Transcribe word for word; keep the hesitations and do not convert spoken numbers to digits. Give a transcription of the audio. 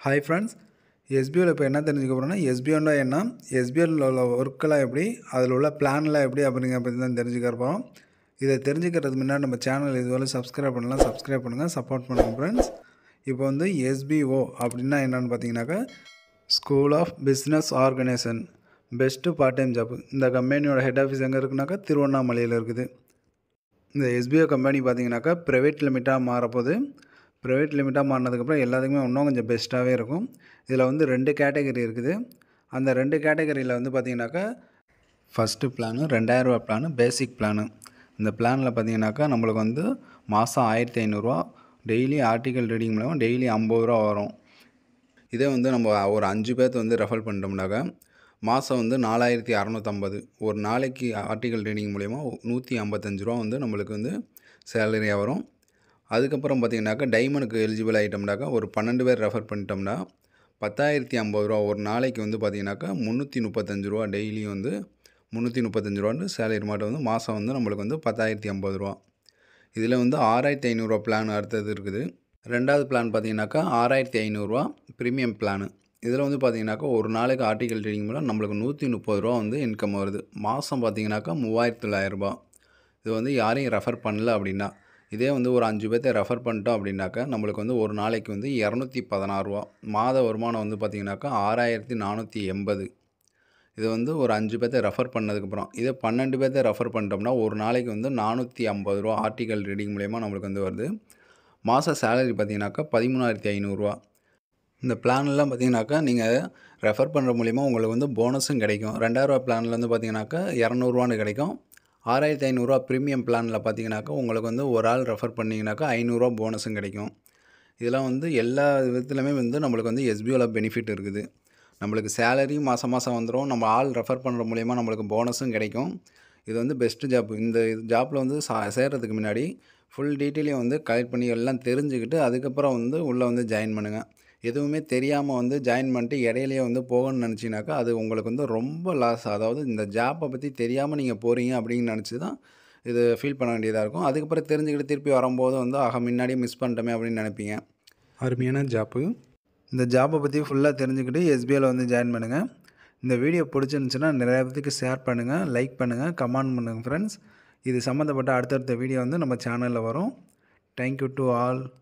Hi friends, S B O ல இப்போ என்ன தெரிஞ்சுக்க போகிறோம்னா S B O னா என்ன, S B O ல உள்ள ஒர்க்கெல்லாம் எப்படி, அதில் உள்ள பிளான்லாம் எப்படி அப்படிங்கிற பற்றி தான் தெரிஞ்சுக்க போகிறோம். இதை தெரிஞ்சுக்கிறது முன்னாடி நம்ம சேனல் இதுவரை சப்ஸ்கிரைப் பண்ணலாம், சப்ஸ்கிரைப் பண்ணுங்கள், சப்போர்ட் பண்ணுங்கள் ஃப்ரெண்ட்ஸ். இப்போ வந்து S B O அப்படின்னா என்னென்னு பார்த்தீங்கன்னாக்கா school of business organisation best part time job. இந்த கம்பெனியோட ஹெட் ஆஃபீஸ் எங்கே இருக்குனாக்கா திருவண்ணாமலையில் இருக்குது. இந்த S B O கம்பெனி பார்த்தீங்கன்னாக்கா ப்ரைவேட் லிமிட்டாக மாறப்போகுது. ப்ரைவேட் லிமிட்டாக மாறினதுக்கப்புறம் எல்லாத்துக்குமே இன்னும் கொஞ்சம் பெஸ்ட்டாகவே இருக்கும். இதில் வந்து ரெண்டு கேட்டகரி இருக்குது. அந்த ரெண்டு கேட்டகரியில் வந்து பார்த்திங்கனாக்கா ஃபஸ்ட்டு பிளானு ரெண்டாயிரரூவா பிளானு பேசிக் பிளானு. இந்த பிளானில் பார்த்திங்கனாக்கா நம்மளுக்கு வந்து மாதம் ஆயிரத்தி ஐநூறுரூவா டெய்லி ஆர்டிக்கல் ரீடிங் மூலமாக டெய்லி ஐம்பது ரூபா வரும். இதே வந்து நம்ம ஒரு அஞ்சு பேர்த்து வந்து ரெஃபர் பண்ணிட்டோம்னாக்கா மாதம் வந்து நாலாயிரத்தி அறநூற்றம்பது ஒரு நாளைக்கு ஆர்டிக்கல் ரீடிங் மூலயமா நூற்றி ஐம்பத்தஞ்சு ரூபா வந்து நம்மளுக்கு வந்து சேலரியாக வரும். அதுக்கப்புறம் பார்த்திங்கனாக்கா டைமண்டுக்கு எலிஜிபிள் ஆகிட்டோம்னாக்கா ஒரு பன்னெண்டு பேர் ரெஃபர் பண்ணிட்டோம்னா பத்தாயிரத்தி ஐம்பது ரூபா ஒரு நாளைக்கு வந்து பார்த்திங்கனாக்கா முந்நூற்றி முப்பத்தஞ்சு ரூபா டெய்லியும் வந்து முந்நூற்றி முப்பத்தஞ்சு ரூபான்னு சேலரி மாட்டம் வந்து மாதம் வந்து நம்மளுக்கு வந்து பத்தாயிரத்தி ஐம்பது ரூபா. இதில் வந்து ஆறாயிரத்தி ஐநூறுரூவா பிளான் அடுத்தது இருக்குது. ரெண்டாவது பிளான் பார்த்திங்கனாக்கா ஆறாயிரத்தி ஐநூறுரூவா ப்ரீமியம் பிளானு. இதில் வந்து பார்த்திங்கனாக்கா ஒரு நாளைக்கு ஆர்டிக்கல் ரீடிங் மூலம் நம்மளுக்கு நூற்றி முப்பது ரூபா வந்து இன்கம் வருது. மாதம் பார்த்திங்கனாக்கா மூவாயிரத்தி தொள்ளாயிரரூபா. இது வந்து யாரையும் ரெஃபர் பண்ணல அப்படின்னா, இதே வந்து ஒரு அஞ்சு பேர்த்த ரெஃபர் பண்ணிட்டோம் அப்படின்னாக்கா நம்மளுக்கு வந்து ஒரு நாளைக்கு வந்து இரநூத்தி பதினாறு ரூபா. மாத வருமானம் வந்து பார்த்திங்கனாக்கா ஆறாயிரத்தி நானூற்றி எண்பது. இது வந்து ஒரு அஞ்சு பேர்த்த ரெஃபர் பண்ணதுக்கப்புறம் இதே பன்னெண்டு பேர்த்த ரெஃபர் பண்ணிட்டோம்னா ஒரு நாளைக்கு வந்து நானூற்றி ஐம்பது ரூபா ஆர்டிக்கல் ரீடிங் மூலயமா நம்மளுக்கு வந்து வருது. மாத சேலரி பார்த்திங்கனாக்கா பதிமூணாயிரத்தி ஐநூறுரூவா. இந்த பிளான்லாம் பார்த்திங்கனாக்கா நீங்கள் ரெஃபர் பண்ணுற மூலிமா உங்களுக்கு வந்து போனஸும் கிடைக்கும். ரெண்டாயிரரூவா பிளானில் வந்து பார்த்திங்கனாக்கா இரநூறுவான்னு கிடைக்கும். ஆறாயிரத்தி ஐநூறுரூவா ப்ரீமியம் பிளானில் பார்த்திங்கனாக்கா உங்களுக்கு வந்து ஒரு ஆள் ரெஃபர் பண்ணிங்கனாக்கா ஐநூறுரூவா போனஸும் கிடைக்கும். இதெல்லாம் வந்து எல்லா விதத்துலையுமே வந்து நம்மளுக்கு வந்து S B Oவில் பெனிஃபிட் இருக்குது. நம்மளுக்கு சேலரி மாதம் மாதம் வந்துடும். நம்ம ஆள் ரெஃபர் பண்ணுற மூலிமா நம்மளுக்கு போனஸும் கிடைக்கும். இது வந்து பெஸ்ட்டு ஜாப். இந்த ஜாப்பில் வந்து சா சேர்கிறதுக்கு முன்னாடி ஃபுல் டீட்டெயிலையும் வந்து கலெக்ட் பண்ணி எல்லாம் தெரிஞ்சுக்கிட்டு அதுக்கப்புறம் வந்து உள்ளே வந்து ஜாயின் பண்ணுங்கள். எதுவுமே தெரியாமல் வந்து ஜாயின் பண்ணிட்டு இடையிலேயே வந்து போகணும்னு நினச்சிங்கனாக்கா அது உங்களுக்கு வந்து ரொம்ப லாஸ். அதாவது இந்த ஜாப்பை பற்றி தெரியாமல் நீங்கள் போகிறீங்க அப்படின்னு நினச்சி தான் இது ஃபீல் பண்ண வேண்டியதாக இருக்கும். அதுக்கப்புறம் தெரிஞ்சுக்கிட்டு திருப்பி வரும்போது வந்து ஆக முன்னாடியே மிஸ் பண்ணிட்டோமே அப்படின்னு நினைப்பீங்க. அருமையான ஜாப்பு. இந்த ஜாப்பை பற்றி ஃபுல்லாக தெரிஞ்சுக்கிட்டு S B Oவில் வந்து ஜாயின் பண்ணுங்கள். இந்த வீடியோ பிடிச்சிருந்துச்சுன்னா நிறையா பேருக்கு ஷேர் பண்ணுங்கள், லைக் பண்ணுங்கள், கமெண்ட் பண்ணுங்கள் ஃப்ரெண்ட்ஸ். இது சம்மந்தப்பட்ட அடுத்தடுத்த வீடியோ வந்து நம்ம சேனலில் வரும். Thank you to all.